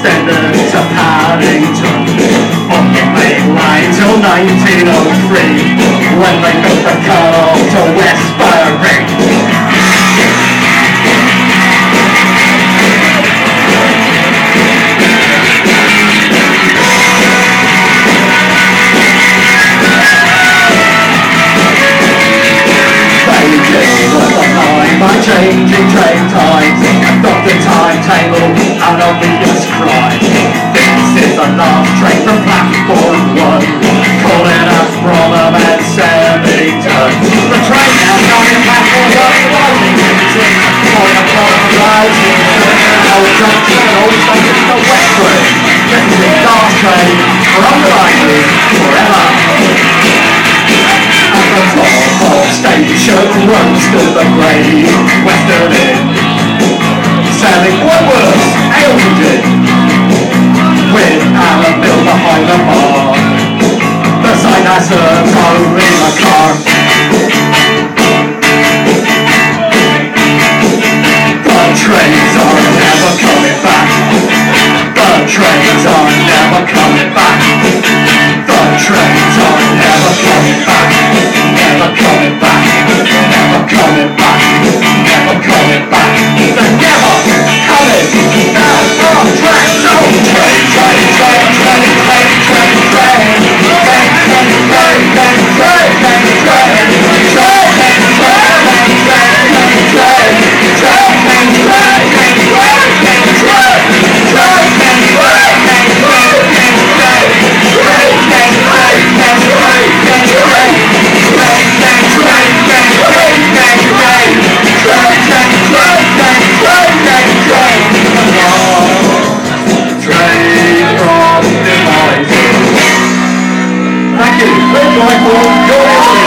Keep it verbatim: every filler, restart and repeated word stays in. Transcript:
extended to Paddington on the main line till nineteen oh three, when they built the cut-off to Westbury. By changing train times, got the timetable an obvious crime. This is the last train from platform one, calling us Bromham and Semmington. The train now going platform one, loading Hinton, going upon the rising Old Junction, all stations to Westbury. This is the last train from the line forever. At the top of station runs to the Great Western Inn, selling Woodworth's ale and gin, with Alan Bill behind the bar. The sign that serves only the car. The trains are never coming back. The trains are never coming back. The trains are never coming back. Never coming back. Never coming back. Never coming back. They're never coming down from trains. Oh, train, train, train, train, train, train, train, train, train, train, train, train, train, Thank you. Good night, all.